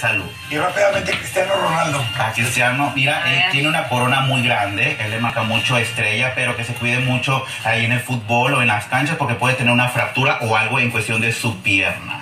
Salud. Y rápidamente Cristiano Ronaldo. A Cristiano, mira, tiene una corona muy grande, él le marca mucho estrella, pero que se cuide mucho ahí en el fútbol o en las canchas porque puede tener una fractura o algo en cuestión de su pierna.